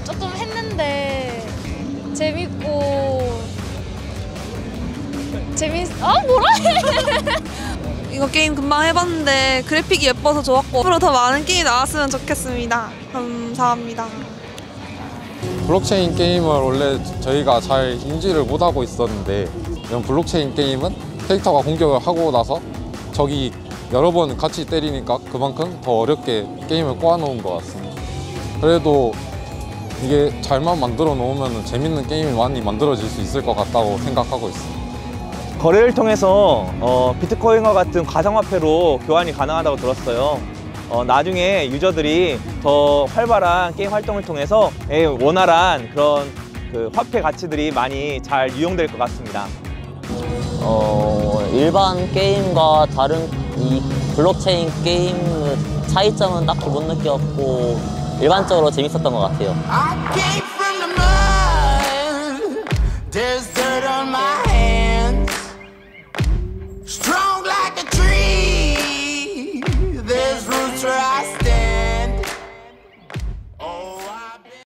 조금 했는데 재밌고 뭐라 해? 이거 게임 금방 해봤는데 그래픽이 예뻐서 좋았고 앞으로 더 많은 게임이 나왔으면 좋겠습니다. 감사합니다. 블록체인 게임을 원래 저희가 잘 인지를 못하고 있었는데 이런 블록체인 게임은 캐릭터가 공격을 하고 나서 적이 여러 번 같이 때리니까 그만큼 더 어렵게 게임을 꼬아놓은 것 같습니다. 그래도 이게 잘만 만들어 놓으면 재밌는 게임이 많이 만들어질 수 있을 것 같다고 생각하고 있습니다. 거래를 통해서 비트코인과 같은 가상화폐로 교환이 가능하다고 들었어요. 나중에 유저들이 더 활발한 게임 활동을 통해서 원활한 그런 화폐 가치들이 많이 잘 유용될 것 같습니다. 일반 게임과 다른 이 블록체인 게임의 차이점은 딱히 못 느꼈고 일반적으로 재밌었던 것 같아요.